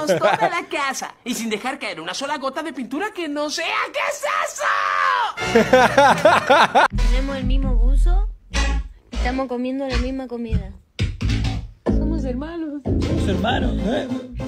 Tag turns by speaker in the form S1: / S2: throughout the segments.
S1: Limpiamos toda la casa y sin dejar caer una sola gota de pintura que no sea. ¿Qué es eso?
S2: Tenemos el mismo buzo y estamos comiendo la misma comida. Somos hermanos.
S3: Somos hermanos, ¿eh?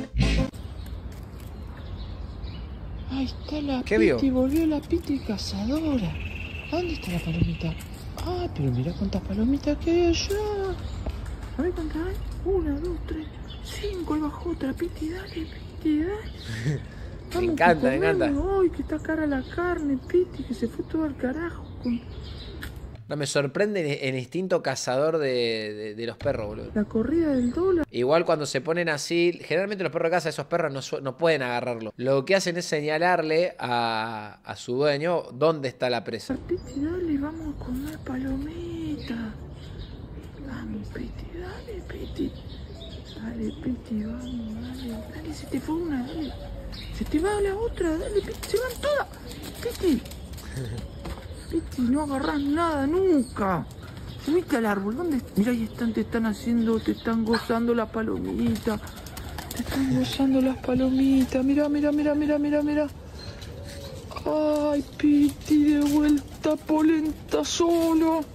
S4: Ahí está la
S5: ¿Qué vio?
S4: Piti, volvió la Piti cazadora. ¿Dónde está la palomita? Ah, pero mira cuántas palomitas que hay allá. A ver cuántas hay. 1, 2, 3, 5. Ahí bajó otra. Piti, dale, Piti, dale.
S5: Me encanta, me encanta.
S4: Ay, que está cara la carne, Piti, que se fue todo al carajo.
S5: No, me sorprende el instinto cazador de los perros, boludo.
S4: La corrida del dólar.
S5: Igual cuando se ponen así, generalmente los perros de casa, esos perros no pueden agarrarlo. Lo que hacen es señalarle a su dueño dónde está la presa.
S4: Piti, dale, vamos a comer palomita. Vamos, Piti, dale, Piti. Dale, Piti, vamos, dale. Dale, se te fue una, dale. Se te va la otra, dale, Piti, se van todas. Piti. Piti, no agarrás nada nunca. Subiste al árbol, ¿dónde? Mira, ahí están, te están gozando la palomita. Te están gozando las palomitas. Mira, mira, mira, mira, mira, mira. Ay, Piti, de vuelta polenta solo.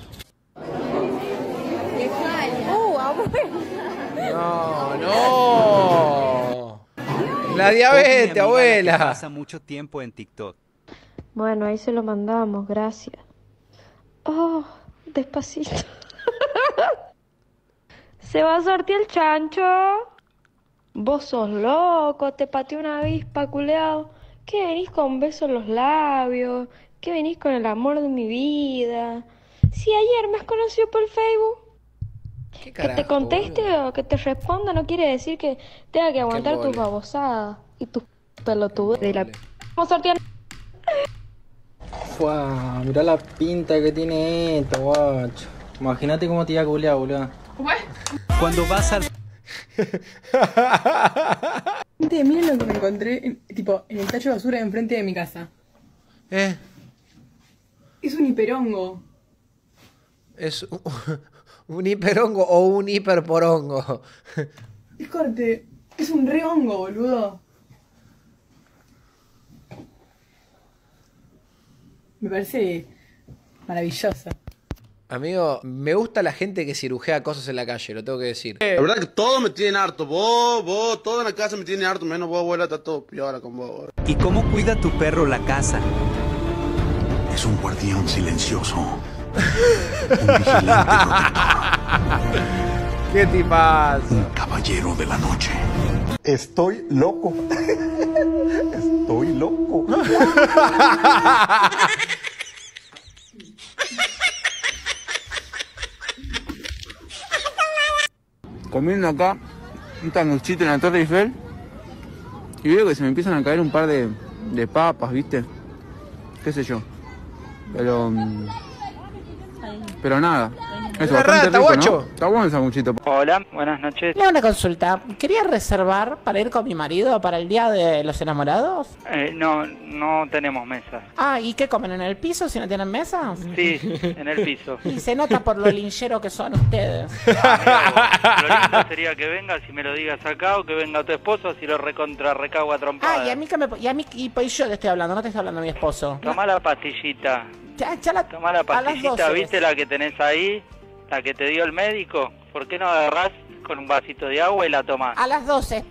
S5: No, no. La diabetes, abuela.
S6: Pasa mucho tiempo en TikTok.
S2: Bueno, ahí se lo mandamos, gracias. Oh, despacito. ¿Se va a sortear el chancho? Vos sos loco, te pateó una avispa, culeado. ¿Qué venís con besos en los labios? ¿Qué venís con el amor de mi vida? Si ayer me has conocido por Facebook.
S5: ¿Qué
S2: Que te conteste o que te responda no quiere decir que tenga que aguantar tus babosadas y tus pelotudos de la... Vamos a sortear.
S3: Fua, mirá la pinta que tiene esto, guacho. Imagínate cómo te iba a culear, boludo.
S6: Cuando vas al...
S7: Miren lo que me encontré, tipo, en el tacho de basura de enfrente de mi casa. Es un hiperongo.
S5: Es un hiperongo o un hiperporongo.
S7: Es corte, es un re hongo, boludo. Me parece maravilloso.
S5: Amigo, me gusta la gente que cirujea cosas en la calle, lo tengo que decir.
S8: La verdad que todos me tienen harto. Vos, todo en la casa me tiene harto. Menos vos, abuela, está todo piola con vos.
S6: ¿Y cómo cuida tu perro la casa?
S9: Es un guardián silencioso. Un vigilante protector.
S5: ¿Qué tipas?
S9: Un caballero de la noche. Estoy loco. Estoy loco.
S4: Comiendo acá un sanguchito en la Torre Eiffel y veo que se me empiezan a caer un par de papas, ¿viste? Qué sé yo. Pero nada. Es bastante rico, ¿no? Está bueno el sanguchito.
S10: Hola, buenas noches.
S11: Tengo una consulta. ¿Quería reservar para ir con mi marido para el Día de los Enamorados?
S10: No tenemos mesas.
S11: Ah, ¿y qué comen en el piso si no tienen mesas?
S10: Sí, en el piso.
S11: Y se nota por lo linchero que son ustedes.
S10: Lo lindo sería que vengas y me lo digas acá o que venga tu esposo así lo recago a trompadas.
S11: Ah, y pues yo te estoy hablando, no te estoy hablando a mi esposo.
S10: Tomá la pastillita. Tomá la pastillita, ¿viste la que tenés ahí? La que te dio el médico. ¿Por qué no agarrás con un vasito de agua y la tomás?
S11: A las 12.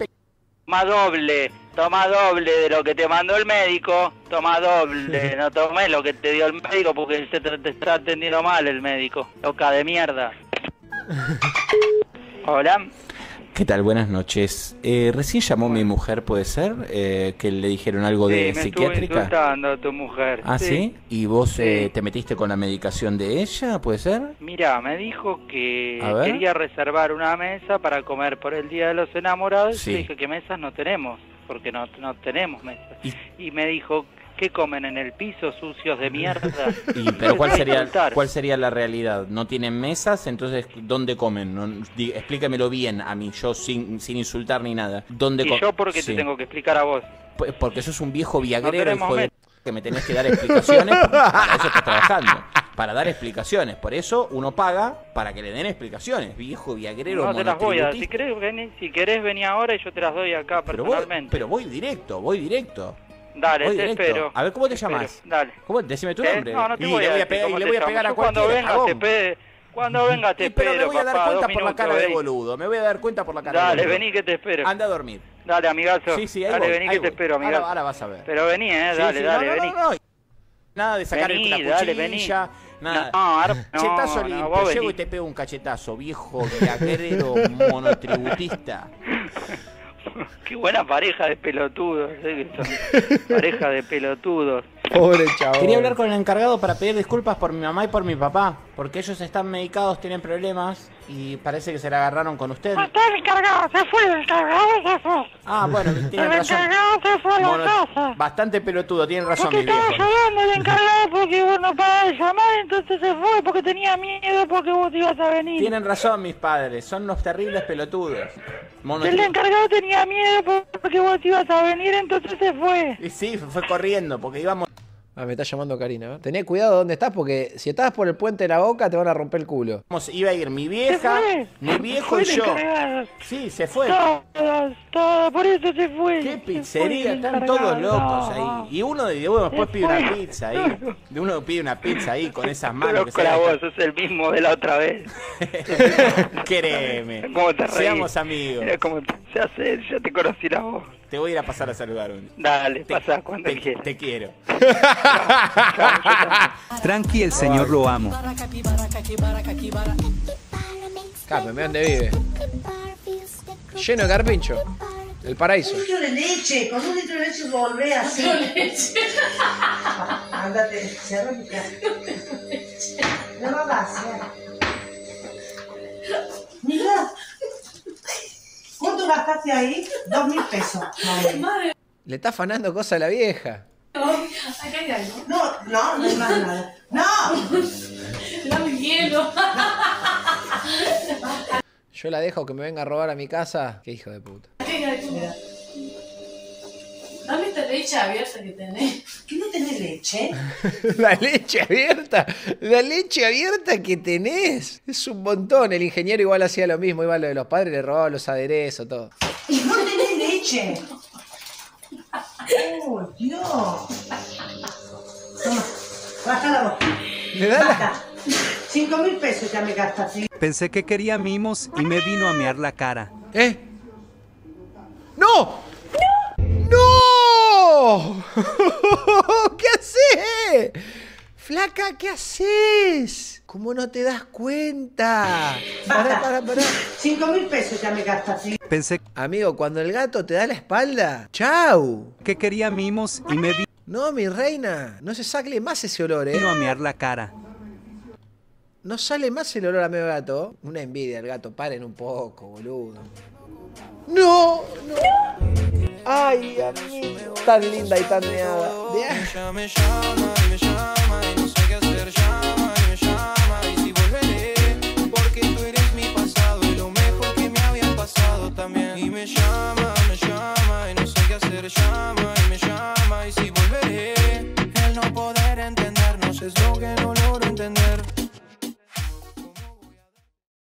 S10: Toma doble de lo que te mandó el médico. Toma doble, no tomes lo que te dio el médico porque te está atendiendo mal el médico. Loca de mierda. Hola.
S6: ¿Qué tal? Buenas noches. Recién llamó mi mujer, ¿puede ser? Que le dijeron algo de psiquiátrica.
S10: Me estuvo insultando a tu mujer.
S6: ¿Ah, sí? ¿Y vos te metiste con la medicación de ella, puede ser?
S10: Mira, me dijo que quería reservar una mesa para comer por el Día de los Enamorados.
S6: Sí.
S10: Y dije que mesas no tenemos, porque no tenemos mesas. Y me dijo... ¿Qué comen en el piso, sucios de mierda?
S6: Pero ¿cuál sería la realidad? ¿No tienen mesas? Entonces, ¿dónde comen? No, explícamelo bien a mí, yo sin insultar ni nada. ¿Dónde
S10: ¿Y yo por qué te tengo que explicar a vos?
S6: Porque sos un viejo viagrero, hijo de... que me tenés que dar explicaciones, porque para eso estás trabajando. para dar explicaciones. Por eso uno paga para que le den explicaciones. Viejo viagrero,
S10: No te las voy a dar.
S6: monotributista.
S10: Si querés venir ahora y yo te las doy acá personalmente.
S6: Pero voy directo.
S10: Dale,
S6: Voy
S10: te
S6: directo.
S10: espero.
S6: A ver, ¿cómo te llamas?
S10: Dale.
S6: Decime tu nombre.
S10: No, no te
S6: Y
S10: voy
S6: le
S10: a
S6: voy a
S10: decir
S6: pegar,
S10: cómo
S6: y le
S10: te
S6: voy a
S10: llamo.
S6: pegar a
S10: Yo cuando
S6: cualquiera.
S10: venga cuando venga te
S6: Pero
S10: espero,
S6: me voy a dar
S10: papá,
S6: cuenta
S10: 2
S6: por la cara de
S10: minutos,
S6: boludo. Me voy a dar cuenta por la cara de
S10: Dale,
S6: boludo.
S10: vení que te espero.
S6: Anda a dormir.
S10: Dale, amigazo.
S6: Sí, ahí
S10: dale,
S6: voy,
S10: vení
S6: ahí
S10: que te
S6: voy.
S10: espero, amigazo.
S6: Ahora vas a ver.
S10: Pero vení, dale, vení.
S6: No. Nada de sacar
S10: Vení,
S6: la
S10: dale,
S6: cuchilla, nada.
S10: No,
S6: Cachetazo
S10: no,
S6: limpio.
S10: vos
S6: Llego
S10: vení.
S6: y te pego un cachetazo, viejo viagrero monotributista.
S10: Qué buena pareja de pelotudos, que son pareja de pelotudos.
S5: Pobre chabón.
S11: Quería hablar con el encargado para pedir disculpas por mi mamá y por mi papá, porque ellos están medicados, tienen problemas y parece que se la agarraron con usted.
S12: No está el encargado, se fue, el encargado se fue.
S11: Ah, bueno, tienen
S12: El
S11: razón.
S12: encargado se fue a la casa.
S11: Bastante pelotudo, tienen razón,
S12: Porque
S11: mi viejo.
S12: estaba llorando el encargado porque vos no parabas de llamar, entonces se fue porque tenía miedo porque vos ibas a venir.
S11: Tienen razón mis padres, son unos terribles pelotudos.
S12: El encargado tenía miedo porque vos ibas a venir, entonces se fue.
S11: Y sí, fue corriendo porque íbamos...
S5: Ah, me está llamando Karina. Tené cuidado dónde estás porque si estás por el puente de la Boca te van a romper el culo.
S11: Iba a ir mi vieja, mi viejo y yo. Sí, se fue.
S12: Todo, por eso se fue.
S11: ¿Qué pizzería? Están todos locos ahí. Y uno después pide una pizza ahí. Uno pide una pizza ahí con esas manos.
S10: Pero con la voz, es el mismo de la otra vez.
S11: Créeme.
S10: ¿Cómo te reís?
S11: Seamos amigos.
S10: Mira cómo se hace, ya te conocí la voz.
S11: Te voy a ir a pasar a saludar.
S10: Dale, pasa cuando quieras.
S11: Te quiero.
S13: Tranqui, el señor lo amo.
S5: Cape, me dónde vive. Lleno de carpincho. El paraíso.
S14: Un litro de leche, con un litro de leche volvé así. Ándate, cierra tu casa. No lo hagas, mira. ¿Cuánto gastaste ahí? 2.000 pesos. Madre.
S5: Le está afanando cosas a la vieja.
S14: Acá hay algo. No hay más nada. ¡No!
S15: Dame hielo.
S5: Yo la dejo que me venga a robar a mi casa. Qué hijo de puta.
S15: Dame esta leche abierta que tenés.
S14: ¿Qué no tenés leche?
S5: La leche abierta. La leche abierta que tenés. Es un montón. El ingeniero igual hacía lo mismo. Iba a lo de los padres, le robaba los aderezos, todo.
S14: No tenés leche. ¡Oh, Dios! Toma, baja la voz.
S5: ¿Le da
S14: Baja. 5.000 pesos ya me gastaste.
S13: Pensé que quería mimos y me vino a mear la cara.
S5: ¡No! ¡No! ¿Qué haces? Flaca, ¿qué haces? ¿Cómo no te das cuenta? Pará.
S14: 5.000 pesos ya me gastaste.
S13: Pensé...
S5: Amigo, cuando el gato te da la espalda, ¡chau!
S13: Que quería mimos y me vino
S5: No, mi reina, no se sacle más ese olor,
S13: a mear la cara.
S5: No sale más el olor a medio gato. Una envidia el gato, paren un poco, boludo. ¡No! ¡Ay, amigo! Tan linda y tan meada.
S16: Me llama y no sé qué hacer, llama y me llama y si volveré, porque tú eres mi pasado y lo mejor que me había pasado también. Y me llama y no sé qué hacer, llama